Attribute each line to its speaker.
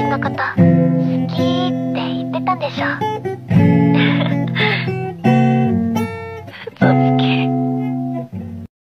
Speaker 1: のこと好きって言ってたんでしょ。